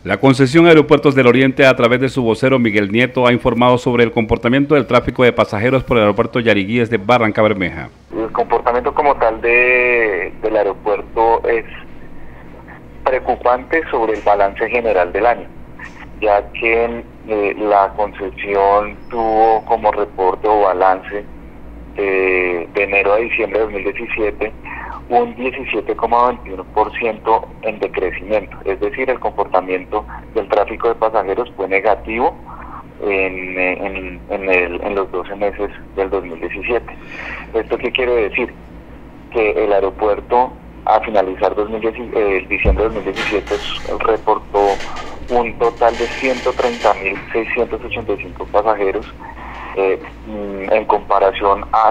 La concesión Aeropuertos del Oriente, a través de su vocero Miguel Nieto, ha informado sobre el comportamiento del tráfico de pasajeros por el aeropuerto Yariguíes de Barrancabermeja. El comportamiento como tal del aeropuerto es preocupante sobre el balance general del año, ya que la concesión tuvo como reporte o balance de enero a diciembre de 2017 un 17,21% en decrecimiento, es decir, el comportamiento del tráfico de pasajeros fue negativo en los 12 meses del 2017. ¿Esto qué quiere decir? Que el aeropuerto a finalizar diciembre de 2017 reportó un total de 130.685 pasajeros en comparación a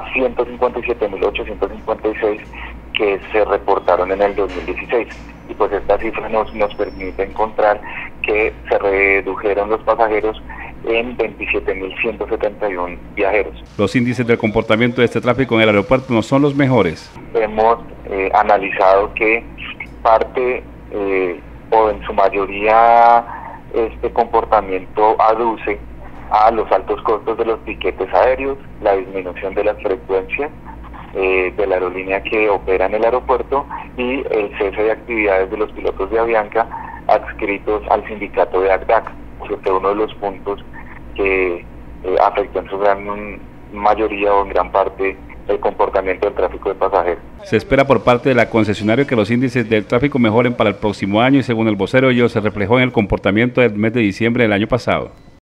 157.856 que se reportaron en el 2016. Y pues esta cifra nos permite encontrar que se redujeron los pasajeros en 27.171 viajeros. Los índices del comportamiento de este tráfico en el aeropuerto no son los mejores. Hemos analizado que parte o en su mayoría este comportamiento aduce a los altos costos de los tiquetes aéreos, la disminución de las frecuencias de la aerolínea que opera en el aeropuerto y el cese de actividades de los pilotos de Avianca adscritos al sindicato de ACDAC. Este es uno de los puntos que afectó en su gran mayoría o en gran parte el comportamiento del tráfico de pasajeros. Se espera por parte de la concesionaria que los índices del tráfico mejoren para el próximo año y según el vocero ello se reflejó en el comportamiento del mes de diciembre del año pasado.